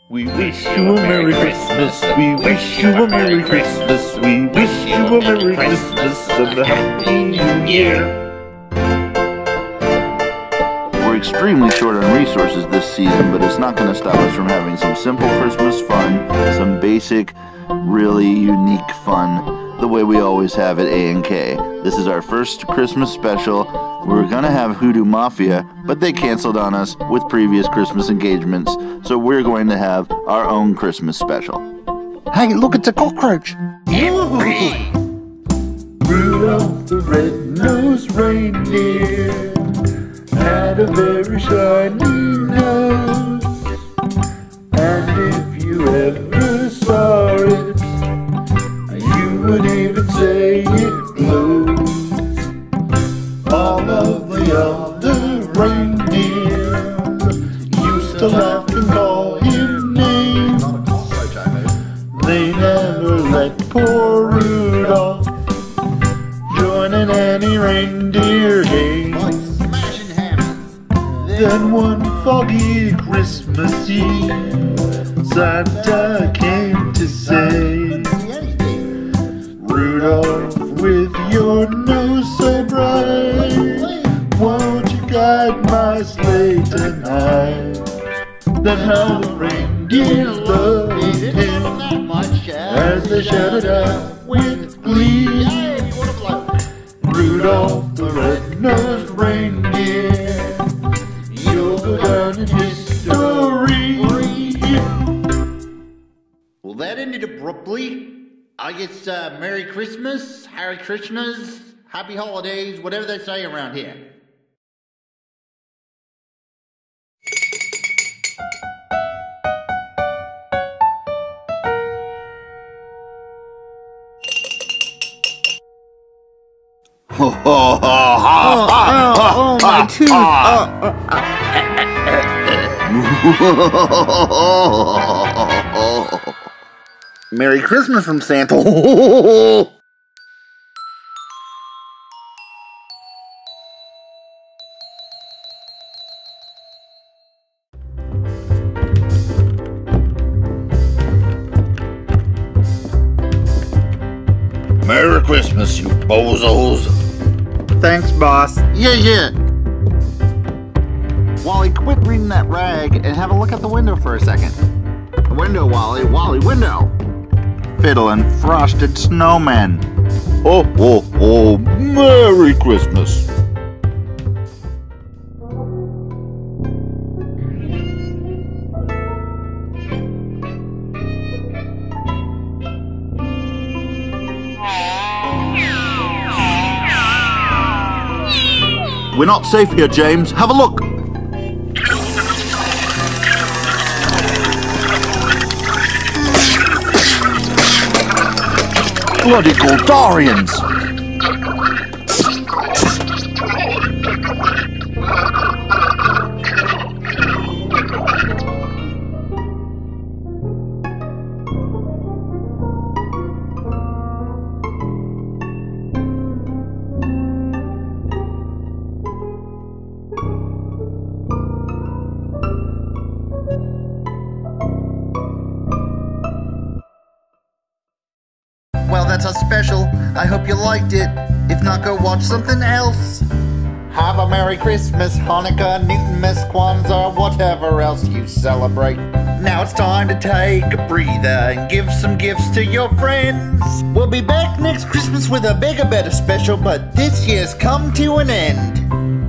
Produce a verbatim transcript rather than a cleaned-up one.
We wish you a Merry Christmas, we wish you a Merry Christmas, we wish you a Merry Christmas and a Happy New Year. We're extremely short on resources this season, but it's not going to stop us from having some simple Christmas fun, some basic, really unique fun, the way we always have at A and K. This is our first Christmas special. We were going to have Hoodoo Mafia, but they canceled on us with previous Christmas engagements, so we're going to have our own Christmas special. Hey, look, it's a cockroach! Yippee! Rudolph the red-nosed reindeer had a very shiny nose, and if you ever saw it, you would even say it glows. All of the other reindeer used to laugh and call him names. They never let poor Rudolph join in any reindeer game. Then one foggy Christmas Eve, Santa came to say, Rudolph, with your nose so bright, won't you guide my sleigh tonight? Then how the reindeer loved him as they shouted out with glee. Rudolph the red-nosed reindeer, you'll go down in history. Well, that ended abruptly. I guess uh, Merry Christmas, Hare Krishnas, Happy Holidays, whatever they say around here. Ho ho ho ha Oh, oh, oh, my tooth! Oh, Merry Christmas from Santa. Merry Christmas, you bozos. thanks, boss. Yeah, yeah. Wally, quit reading that rag and have a look out the window for a second. Window, Wally. Wally, window. Fiddlin' frosted snowmen. Oh, oh, oh, Merry Christmas. We're not safe here, James. Have a look. Bloody Goldarians! Well, that's our special. I hope you liked it. If not, go watch something else. Have a Merry Christmas, Hanukkah, Newtonmas, Kwanzaa, whatever else you celebrate. Now it's time to take a breather and give some gifts to your friends. We'll be back next Christmas with a bigger, better special, but this year's come to an end.